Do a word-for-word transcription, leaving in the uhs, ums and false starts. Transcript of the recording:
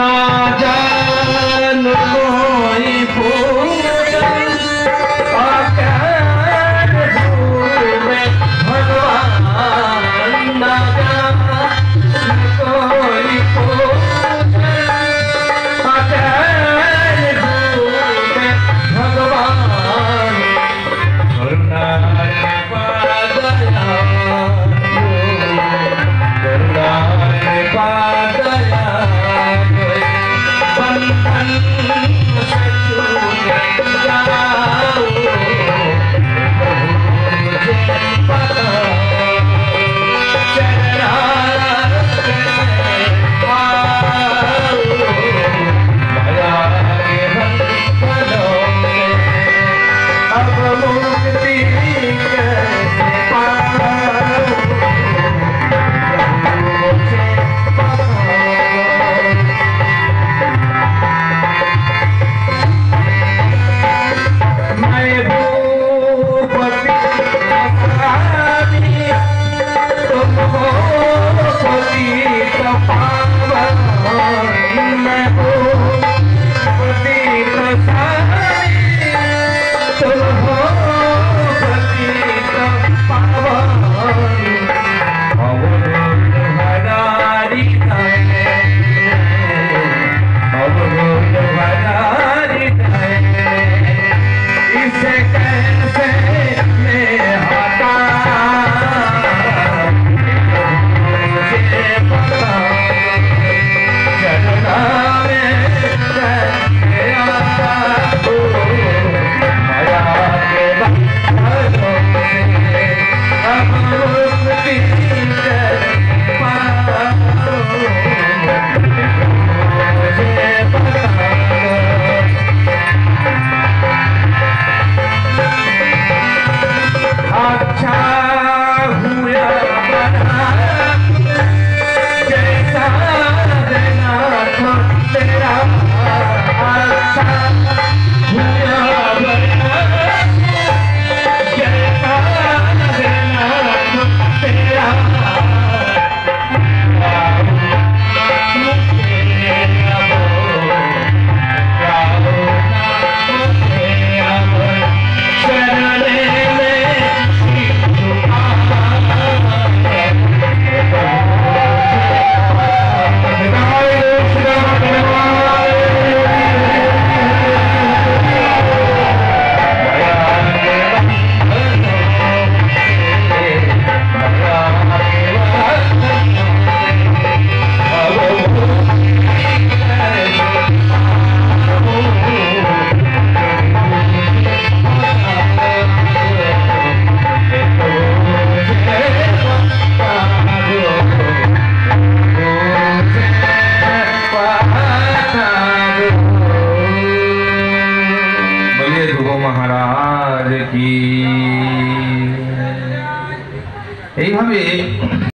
ना जान कोई पूजन आकर धूल में भगवान ना जान कोई पूजन आकर धूल में भगवान करुणा पादया करुणा पादया बंधन से छूट जाओ मुझे पता चेहरा से आओ माया के बंधनों में अब मुक्ति कैसे पाऊं मुझे पता महाराज की এইভাবে